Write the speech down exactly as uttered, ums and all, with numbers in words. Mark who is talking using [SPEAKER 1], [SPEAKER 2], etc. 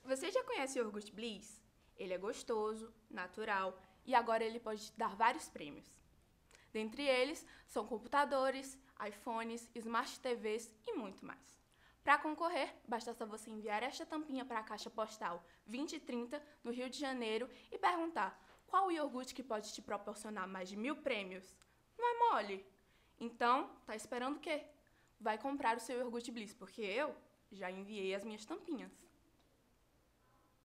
[SPEAKER 1] Você já conhece o iogurte Bliss? Ele é gostoso, natural e agora ele pode te dar vários prêmios. Dentre eles são computadores, iPhones, Smart T Vs e muito mais. Para concorrer, basta só você enviar esta tampinha para a caixa postal vinte trinta no Rio de Janeiro e perguntar qual o iogurte que pode te proporcionar mais de mil prêmios. Não é mole? Então, tá esperando o quê? Vai comprar o seu iogurte Bliss, porque eu já enviei as minhas tampinhas.